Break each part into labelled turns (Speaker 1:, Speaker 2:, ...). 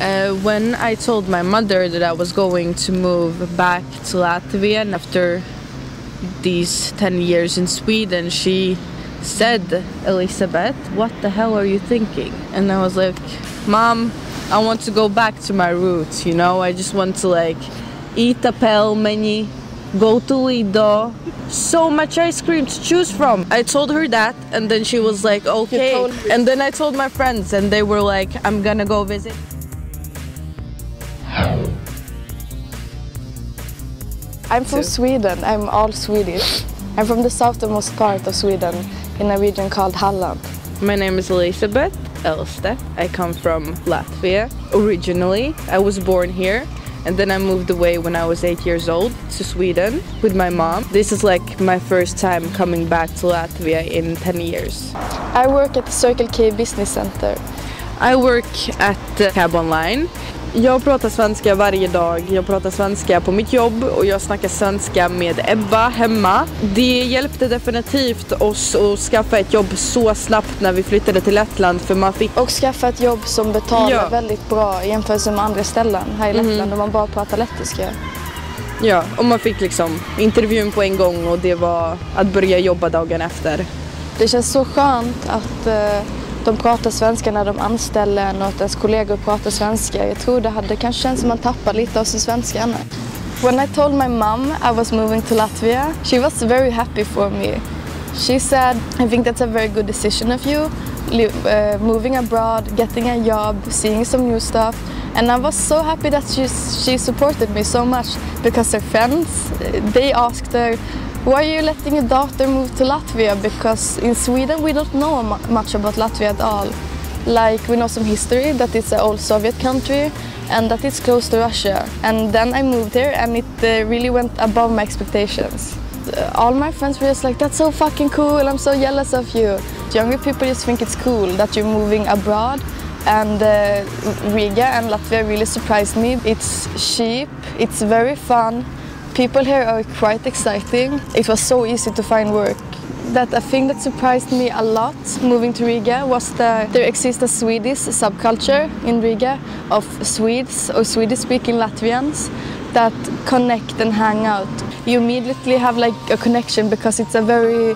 Speaker 1: When I told my mother that I was going to move back to Latvia after these 10 years in Sweden, she said, Elizabeth, what the hell are you thinking? And I was like, Mom, I want to go back to my roots, you know? I just want to like eat a pelmeni, go to Lido. So much ice cream to choose from. I told her that, and then she was like, okay. And then I told my friends, and they were like, I'm gonna go visit.
Speaker 2: I'm from Sweden. I'm all Swedish. I'm from the southernmost part of Sweden, in a region called Halland.
Speaker 1: My name is Elizabeth Elstedt. I come from Latvia originally. I was born here. And then I moved away when I was 8 years old to Sweden with my mom. This is like my first time coming back to Latvia in 10 years.
Speaker 2: I work at the Circle K Business Center.
Speaker 1: I work at Cab Online. Jag pratar svenska varje dag. Jag pratar svenska på mitt jobb och jag snackar svenska med Ebba hemma. Det hjälpte definitivt oss att skaffa ett jobb så snabbt när vi flyttade till Lettland, för man fick...
Speaker 2: Och skaffa ett jobb som betalar väldigt bra i jämförelse med andra ställen här i Lettland, och man bara pratar lettiska.
Speaker 1: Ja, och man fick liksom intervjun på en gång, och det var att börja jobba dagen efter.
Speaker 2: Det känns så skönt att de pratar svenska när de anställer en och att ens kollegor pratar svenska. Jag tror det hade kanske känts som man tappar lite av sin svenska annars. When I told my mom I was moving to Latvia, she was very happy for me. She said, I think that's a very good decision of you, moving abroad, getting a job, seeing some new stuff. And I was so happy that she supported me so much, because her friends, they asked her, why are you letting your daughter move to Latvia? Because in Sweden we don't know much about Latvia at all. Like, we know some history, that it's an old Soviet country and that it's close to Russia. And then I moved here and it really went above my expectations. All my friends were just like, that's so fucking cool, I'm so jealous of you. Younger people just think it's cool that you're moving abroad. And Riga and Latvia really surprised me. It's cheap, it's very fun. People here are quite exciting. It was so easy to find work. That a thing that surprised me a lot moving to Riga was that there exists a Swedish subculture in Riga of Swedes or Swedish-speaking Latvians that connect and hang out. You immediately have like a connection, because it's a very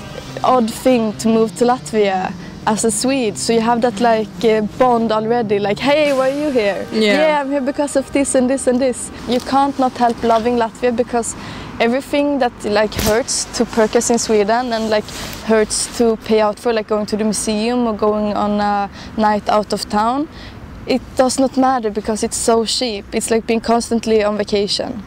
Speaker 2: odd thing to move to Latvia as a Swede, so you have that like bond already, like, hey, why are you here? Yeah, I'm here because of this and this and this. You can't not help loving Latvia, because everything that like hurts to purchase in Sweden and like hurts to pay out for, like going to the museum or going on a night out of town, it does not matter because it's so cheap. It's like being constantly on vacation.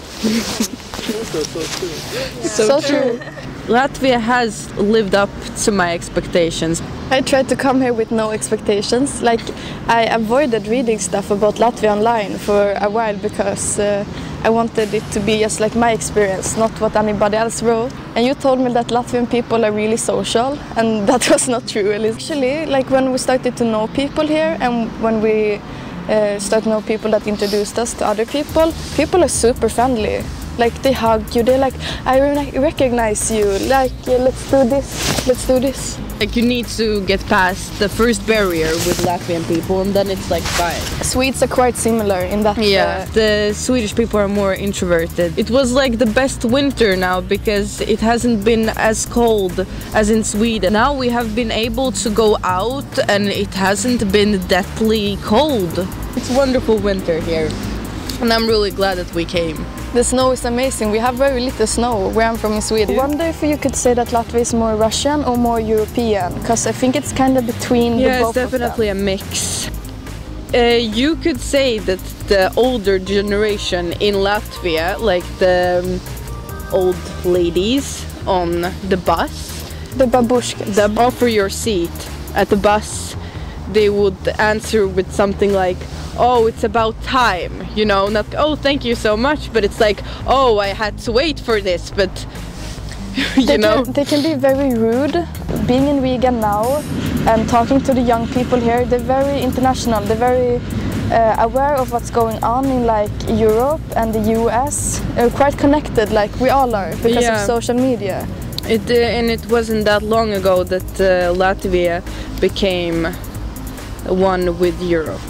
Speaker 2: So true.
Speaker 1: Latvia has lived up to my expectations.
Speaker 2: I tried to come here with no expectations. Like, I avoided reading stuff about Latvia online for a while, because I wanted it to be just like my experience, not what anybody else wrote. And you told me that Latvian people are really social, and that was not true. Actually, like when we started to know people here, and when we started to know people that introduced us to other people, people are super friendly. Like, they hug you, they're like, I recognize you, like, let's do this, let's do this.
Speaker 1: Like, you need to get past the first barrier with Latvian people, and then it's like fine.
Speaker 2: Swedes are quite similar in that.
Speaker 1: Yeah, the Swedish people are more introverted. It was like the best winter now, because it hasn't been as cold as in Sweden. Now we have been able to go out and it hasn't been deathly cold. It's wonderful winter here, and I'm really glad that we came.
Speaker 2: The snow is amazing. We have very little snow where I'm from in Sweden. I wonder if you could say that Latvia is more Russian or more European, because I think it's kind of between the both of them.
Speaker 1: Yeah, it's definitely a mix. You could say that the older generation in Latvia, like the old ladies on the bus,
Speaker 2: the babushkas,
Speaker 1: that offer your seat at the bus, they would answer with something like, oh, it's about time, you know, not, oh, thank you so much, but it's like, oh, I had to wait for this, but, you know.
Speaker 2: They can be very rude. Being in Riga now and talking to the young people here, they're very international, they're very aware of what's going on in like Europe and the US. They're quite connected, like we all are, because of social media.
Speaker 1: And it wasn't that long ago that Latvia became one with Europe.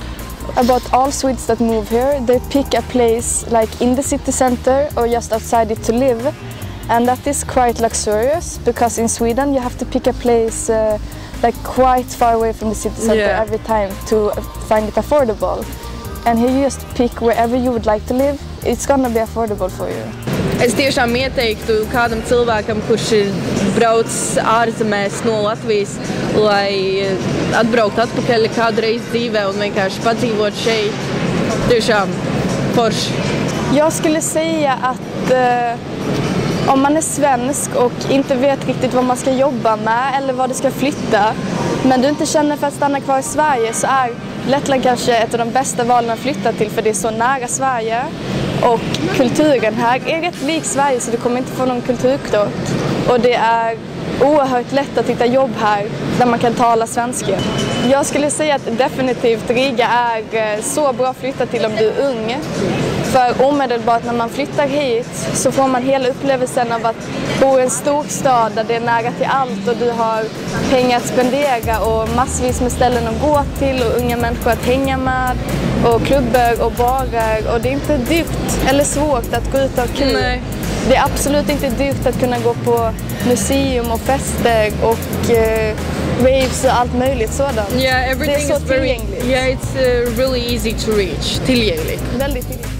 Speaker 2: about all Swedes that move here. They pick a place like in the city center or just outside it to live. And that is quite luxurious because in Sweden you have to pick a place like quite far away from the city center every time to find it affordable. And here you just pick wherever you would like to live. It's gonna be affordable for you.
Speaker 1: Es tiešām ieteiktu kādam cilvēkam, kurš ir braucis ārzemēs no Latvijas, lai atbraukt atpakaļ kādu reizi dzīvē un vienkārši padzīvot šeit. Tiešām forši.
Speaker 2: Jag skulle säga att om man är svensk och inte vet riktigt vad man ska jobba med eller vad det ska flytta, men du inte känner för att stanna kvar i Sverige, så är Lettland kanske ett av de bästa valen att flytta till, för det är så nära Sverige och kulturen här är rätt lik Sverige, så du kommer inte få någon kulturkrock. Och det är oerhört lätt att hitta jobb här där man kan tala svenska. Jag skulle säga att definitivt Riga är så bra att flytta till om du är ung. För omedelbart när man flyttar hit så får man hela upplevelsen av att bo i en stor stad där det är nära till allt och du har pengar att spendera och massvis med ställen att gå till och unga människor att hänga med och klubbar och barer, och det är inte dyrt eller svårt att gå ut och ha kul.
Speaker 1: Nej.
Speaker 2: Det är absolut inte dyrt att kunna gå på museum och fester och raves och allt möjligt sådant.
Speaker 1: Yeah, everything
Speaker 2: det är så
Speaker 1: is very,
Speaker 2: tillgängligt.
Speaker 1: yeah, it's really easy to reach. Tillgängligt.
Speaker 2: Väldigt tillgängligt.